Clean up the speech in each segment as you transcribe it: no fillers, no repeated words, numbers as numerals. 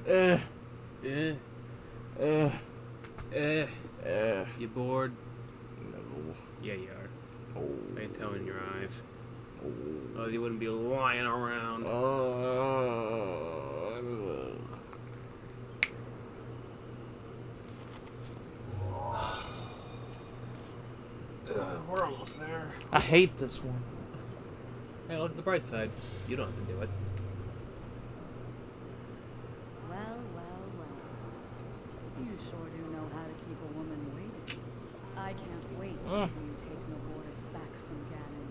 Eh. Eh. Eh. Eh. Eh. You bored? No. Yeah, you are. Oh. I can tell in your eyes. Oh. Oh, you wouldn't be lying around. We're almost there. I hate this one. Hey, look at the bright side. You don't have to do it. Well, well, well. You sure do know how to keep a woman waiting. I can't wait to see you take Noboris back from Ganon.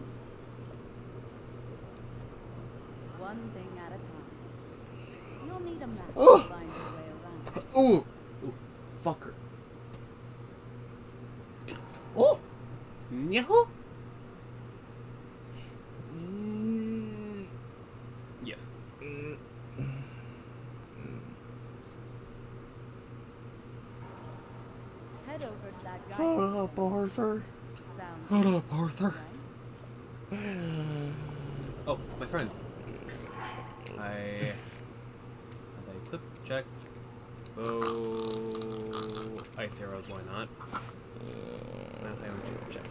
One thing at a time. You'll need a map to find your way around. Ooh. Fucker. Oh. Yahoo! Yes. Head over to that guy. Hold up, Arthur. Sounds Hold up, Arthur. right? Oh, my friend. I equip check. Oh, ice arrows. Why not? I haven't equip check.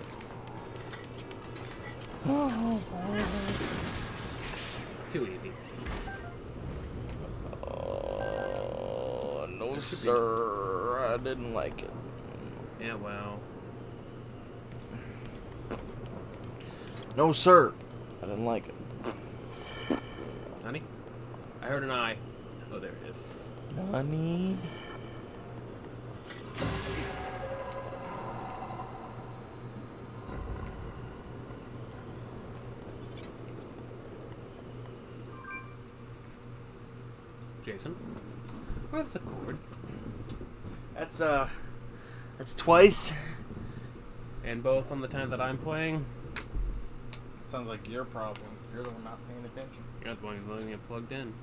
Too easy. No, sir. I didn't like it. Yeah, well. No, sir. I didn't like it. Honey? I heard an eye. Oh, there it is. Nani? Jason? Where's the cord? That's twice. And both on the time that I'm playing? Sounds like your problem. You're the one not paying attention. You're not the one who's letting it plugged in.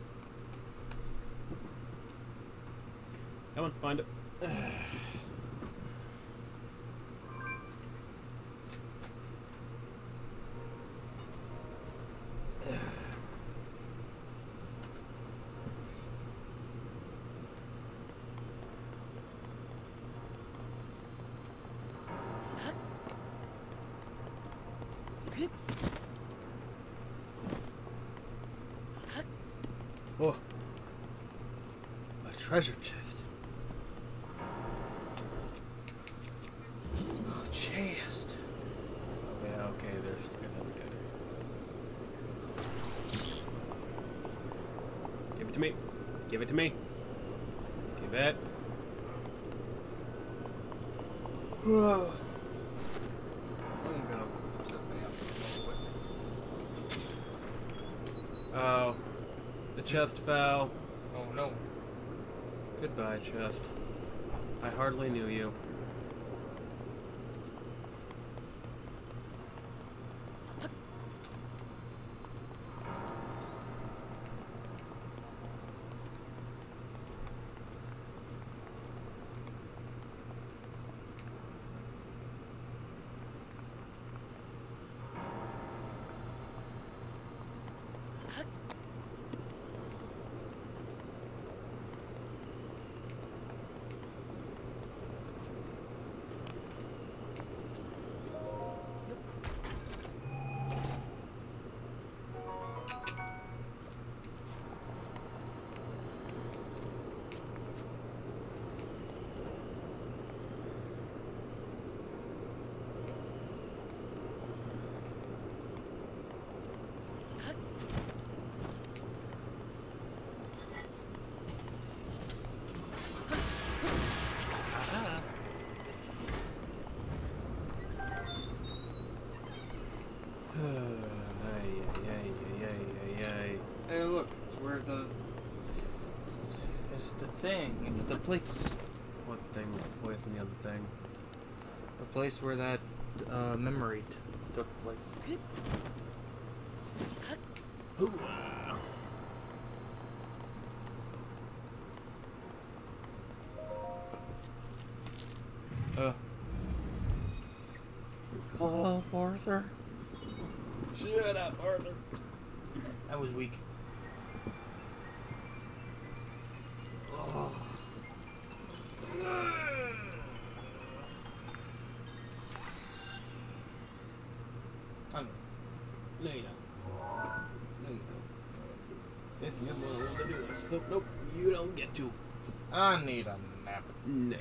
Come on, find it. Oh, a treasure chest. Oh, chest. Yeah, okay, there's that's good. Give it to me. Give it to me. Give it. Whoa. I'm gonna Oh, the chest fell. Oh no. Goodbye, chest. I hardly knew you. Hey, look, it's where the. It's the thing. It's the place. What thing? Away from the other thing. The place where that memory took place. Hello, Arthur. Shut up, Arthur. That was weak. Yes, you're the one to do this. So, nope, you don't get to. I need a nap. Nah.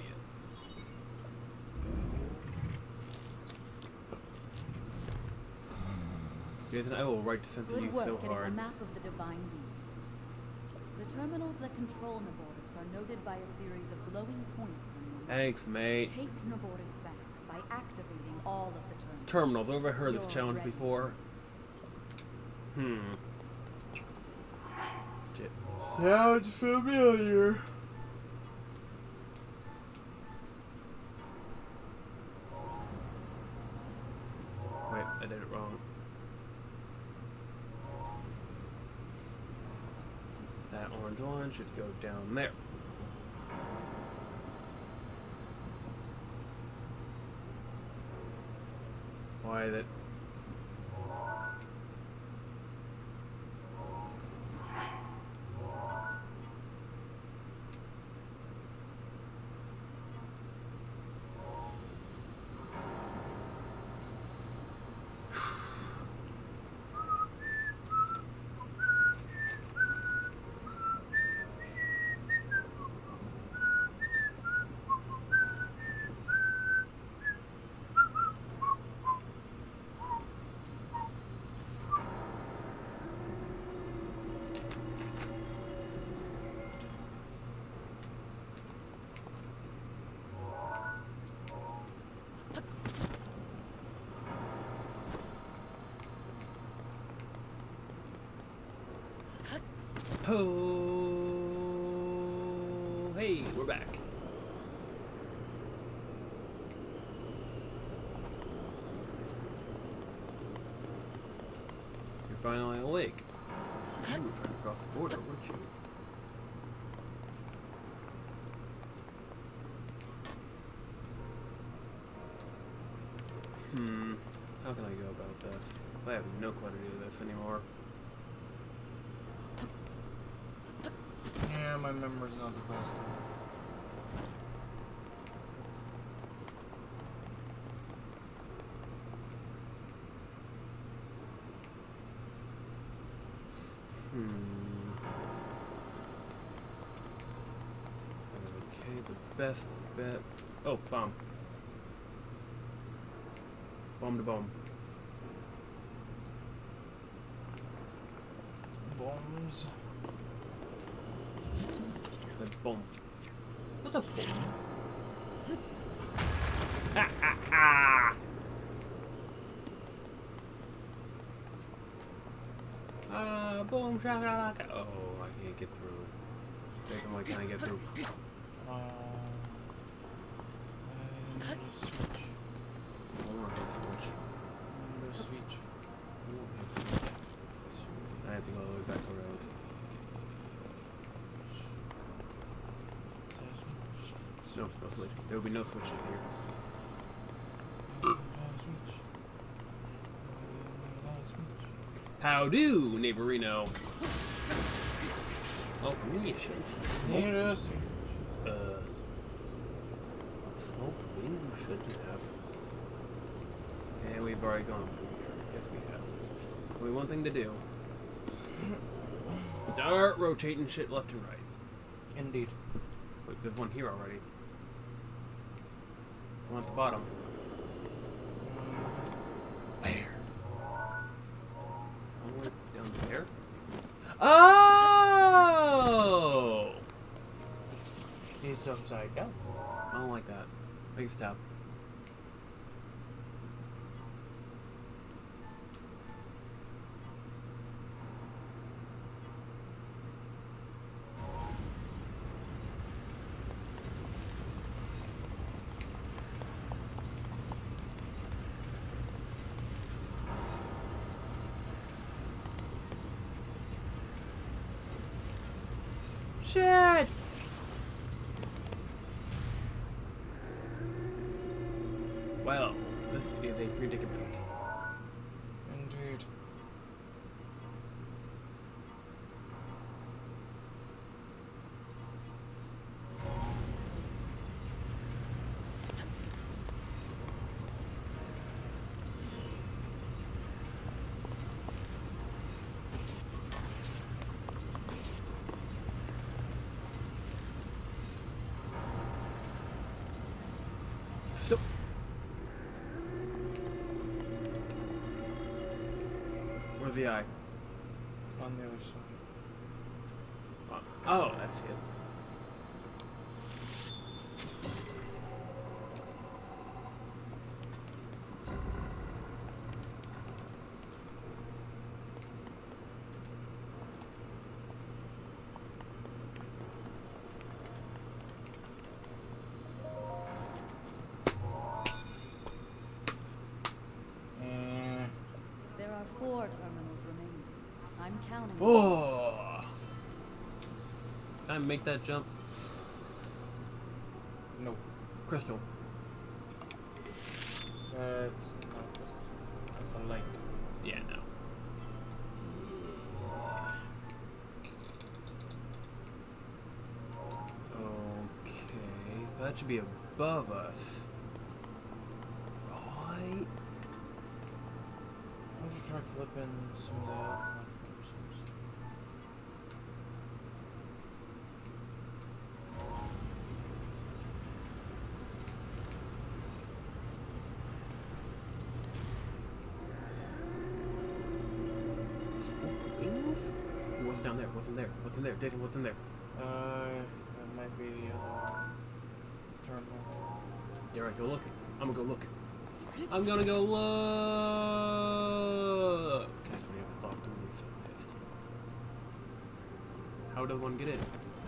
Jason, I will write to censor you Good work so getting hard. the map of the Divine Beast. The terminals that control Naboris are noted by a series of glowing points on your map. Thanks, mate. Take Naboris back by activating all of the terminals. Terminals. I've ever heard this You're challenge ready before. for this. Shit. Sounds familiar. Wait, I did it wrong. That orange one should go down there. Why that? Oh, hey, we're back. You're finally awake. You were trying to cross the border, weren't you? How can I go about this? I have no clue how to do this anymore. Yeah, my memory's not the best. Okay, the best bet. Oh, bomb. Bomb to bomb. Bombs. The bomb. What the bomb? Ah, ah, ah! Boom, shakalaka. Oh, I can't get through. Jason, why can't I get through? And switch. I want to switch. And switch. I want to switch. I have to go all the way back around. No, no switch. There will be no switches here. How do, neighborino? Oh, for me, it should Need a switch. Smoke wind you shouldn't have. And we've already gone through here. Yes, we have. Only one thing to do. Start rotating shit left and right. Indeed. Wait, there's one here already. One at the bottom. Where? All the way down there? Oh! He's upside down. I don't like that. Make it stop. Shit! Well, this is a predicament. Indeed. So. Where's the eye? On the other side. Oh, that's it. There are 4 terminals remaining. I'm counting. Oh! Can I make that jump? No. Crystal. It's not crystal. That's a light. Yeah, no. Okay, so that should be above us. Right? Why don't you try flipping some of the other ones? What's down there? What's in there? What's in there? Dathan, what's in there? That might be the other terminal. Yeah, right, go look. I'm gonna go look. I'm gonna go look! Catherine, I thought I'm gonna be so pissed. How does one get in?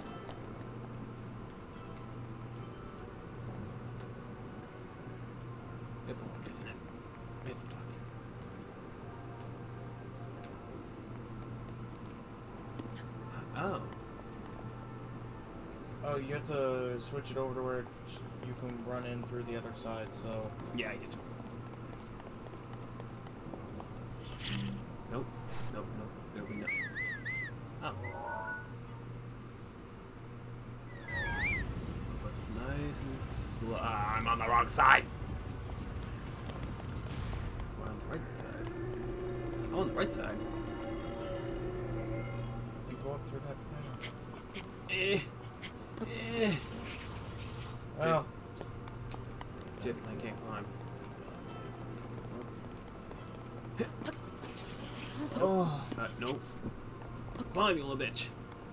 It's locked, isn't it? It's locked. Oh. Oh, you have to switch it over to where you can run in through the other side, so... Yeah, I get you. Nope. Nope, nope. There'll be no. Oh. Looks nice and slow. Ah, I'm on the wrong side! We're on the right side. I'm on the right side. You go up through that panel. Well... Just I can't climb. Oh. Nope. Climb, you little bitch.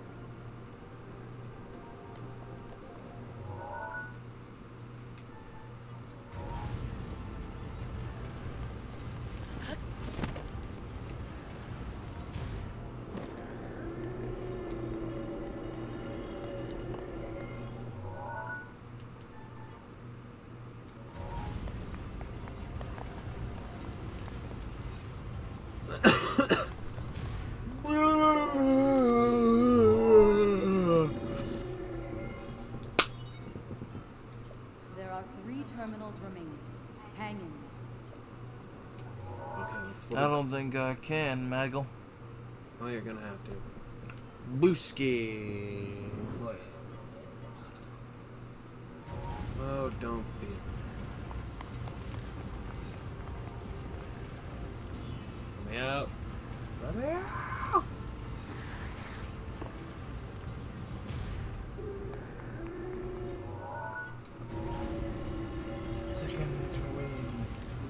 There are 3 terminals remaining. Hang in. Okay, I don't think I can, Maggle. Oh, you're gonna have to. Booski. Oh, don't be. Let me out. Let me out! Second win.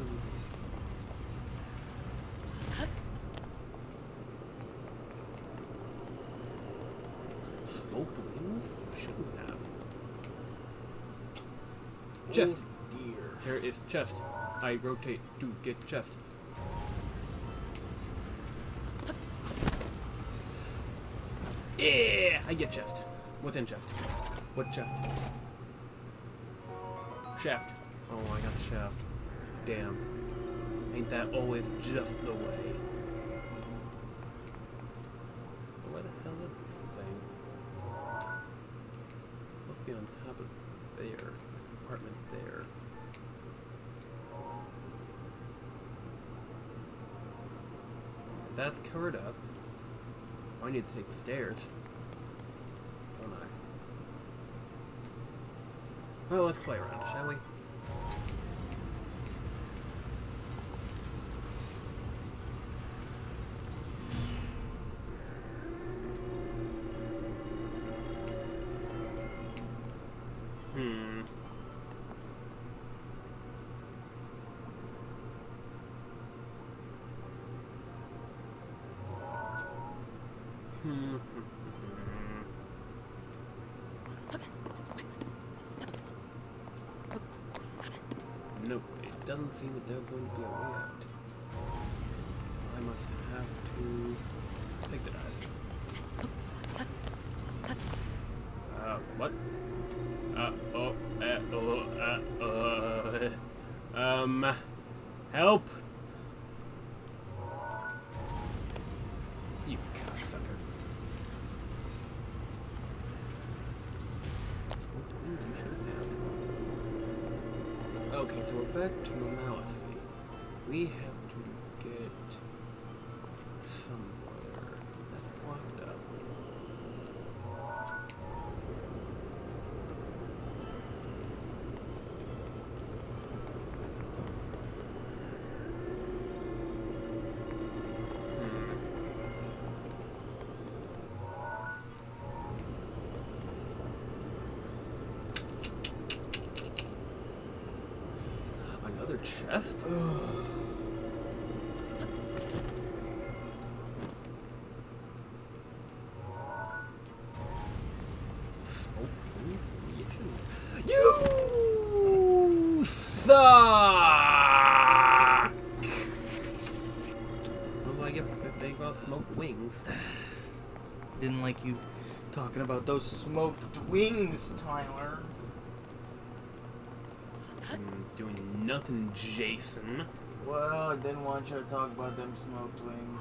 Smoke wings? Shouldn't have. Chest. Oh dear. There is chest. I rotate to get chest. Yeah, I get chest. What's in chest? What chest? Shaft. Oh, I got the shaft. Damn. Ain't that always just the way? Where the hell is this thing? Must be on top of there. Compartment there. If that's covered up, I need to take the stairs. Don't I? Well, let's play around, shall we? Nope, it doesn't seem that there's going to be a way out. I must have to take the dive. What? Help! You cocksucker. You shouldn't have. Okay, so we're back to normalcy. We have to get somewhere. That's blocked up. Another chest? You suck! What do I get for the thing about smoked wings? Didn't like you talking about those smoked wings, Tyler. Doing nothing, Jason. Well, I didn't want you to talk about them smoked wings.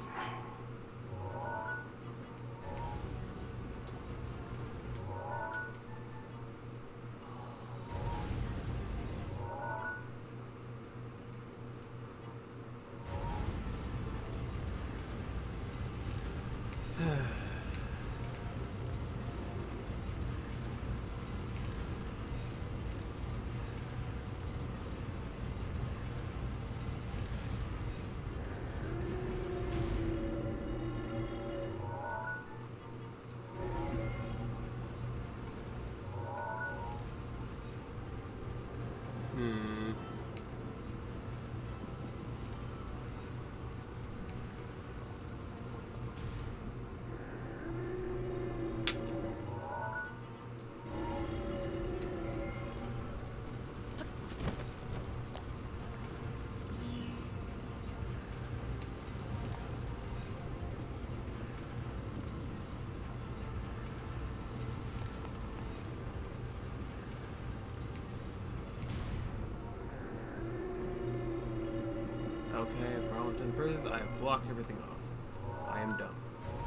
Okay, for all intents and purposes, I have blocked everything off. I am done.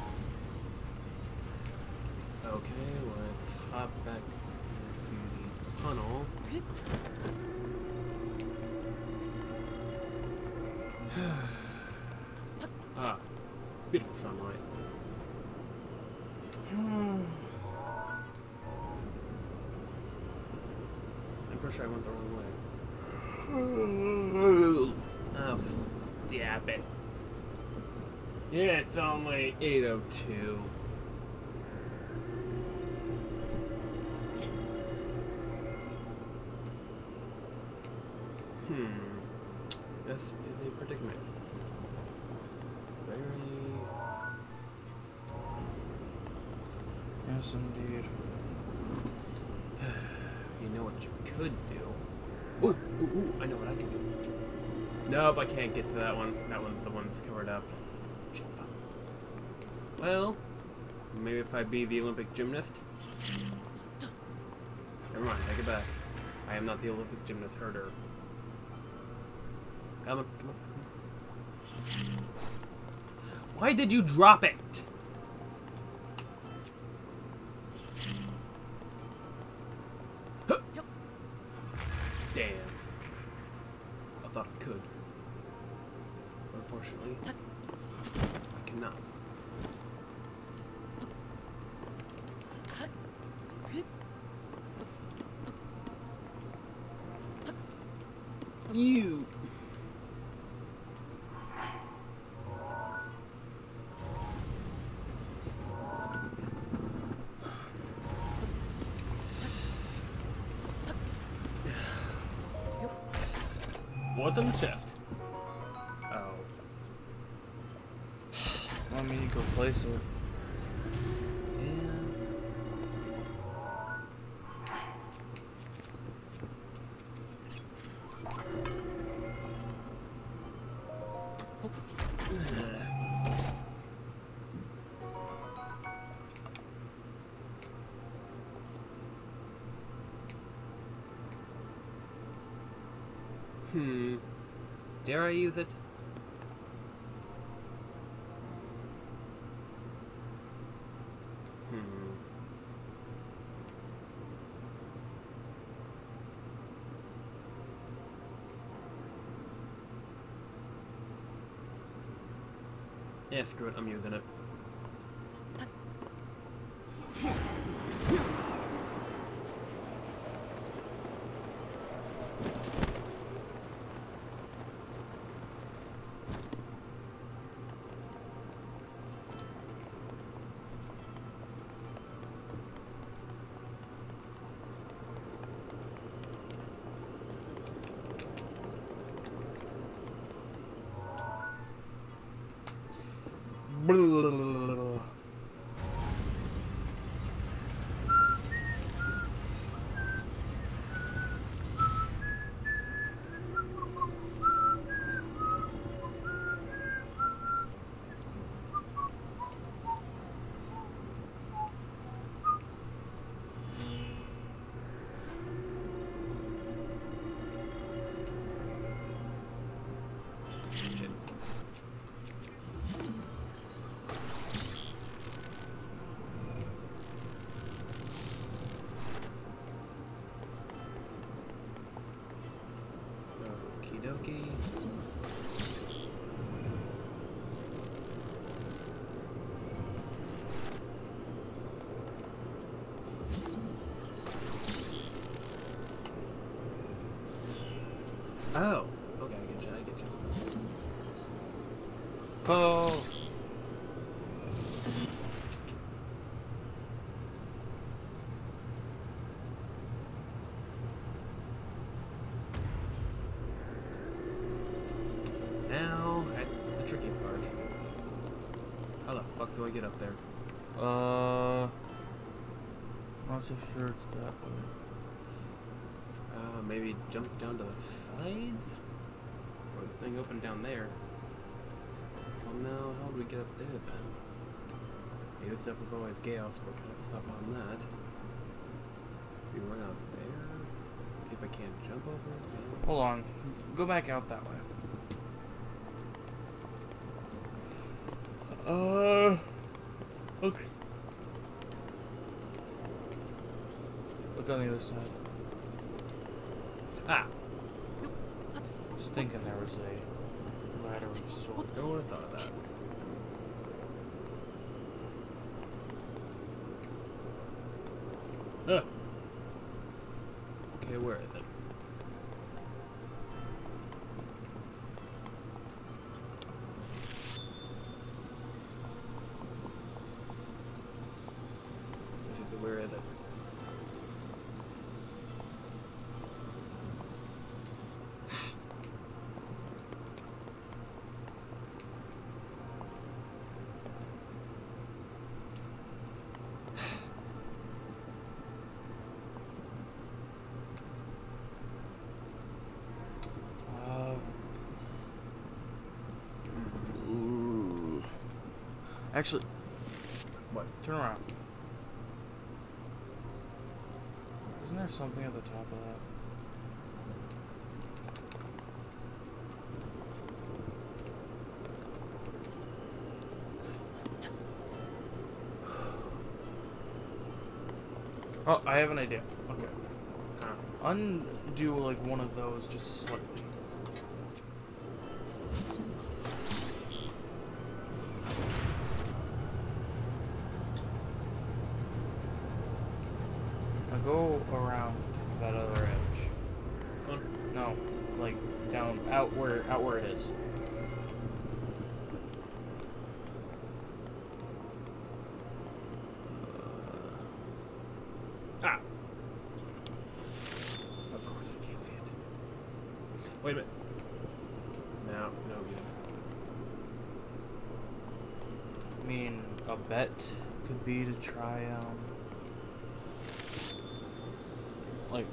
Okay, let's hop back into the tunnel. Ah, beautiful sunlight. I'm pretty sure I went the wrong way. Oh, stop it. Yeah, it's only 8:02. This is a predicament. Very... Yes, indeed. You know what you could do? Ooh, I know what I can do. Nope, I can't get to that one. That one's the one that's covered up. Shit, fuck. Well, maybe if I be the Olympic gymnast. Never mind, take it back. I am not the Olympic gymnast herder. Come on, come on. Why did you drop it? Damn. I thought I could. But unfortunately, I cannot. You. What's in the chest? Oh. Want me to go place it? Dare I use it? Yeah, screw it, I'm using it. Okie dokie. Oh, okay, I get you, I get you. Oh! Now, at the tricky part. How the fuck do I get up there? Not so sure it's that way. Maybe jump down to the sides? Or the thing open down there? Well, no, how do we get up there then? Maybe this stuff is always gale, so we're kind of stuck on that. We run out there. See if I can't jump over it. Hold on. Go back out that way. Okay. Look on the other side. Ah! Just thinking there was a ladder of sorts. I would have thought of that. Huh. Okay, where is it? Where is it? Actually, What? turn around. Isn't there something at the top of that? Oh, I have an idea. Okay. Undo like one of those just slightly. Now go around that other edge. This one? No, like down out where it is. Ah! Of course I can't see it. Wait a minute. No, good. I mean, a bet could be to try, like,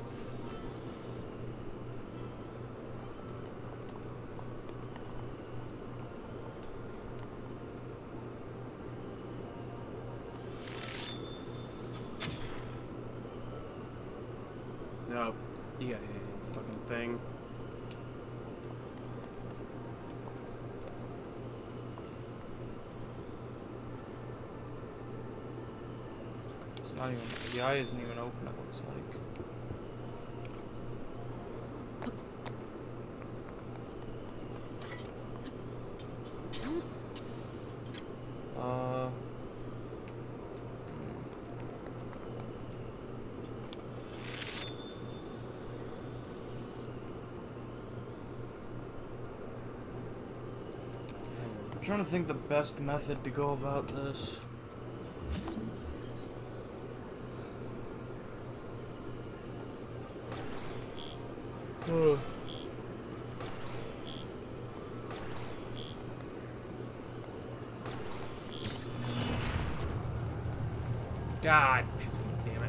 No, you got a fucking thing. it's not even, the eye isn't even open, it looks like. I'm trying to think the best method to go about this. Ugh. God, damn it.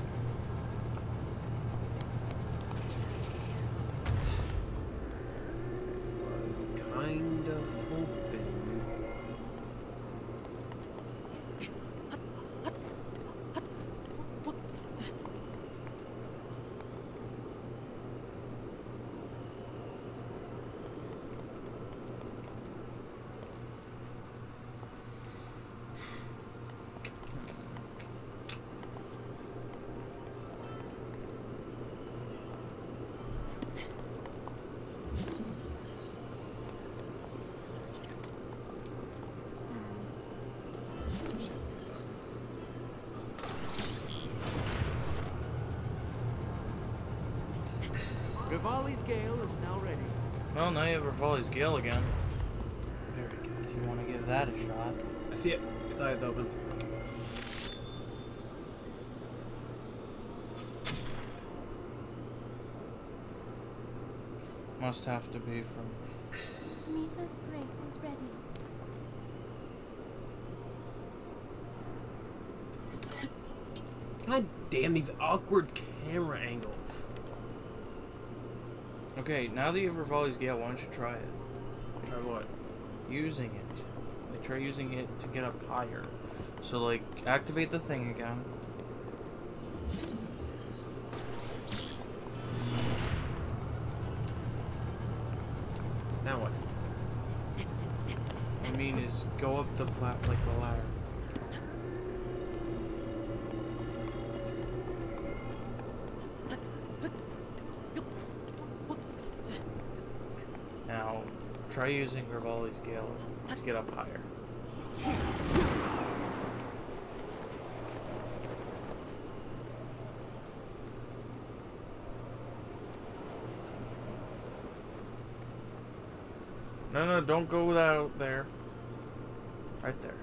Kinda hoping. Rivali's Gale is now ready. Well, now you have Rivali's Gale again. Very good. If you want to give that a shot. I see it. Its eyes open. Must have to be from... Mipha's grace is ready. God damn these awkward camera angles. Okay, now that you have Rivali's Gale, why don't you try it? Try what? Using it. Like, try using it to get up higher. So, like, activate the thing again. Now what? I mean, is go up the like the ladder. Now, try using Rivali's Gale to get up higher. No, don't go out there. Right there.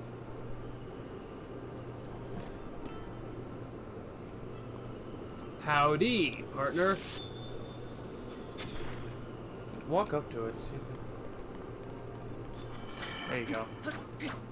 Howdy, partner. Walk up to it. See if it... There you go.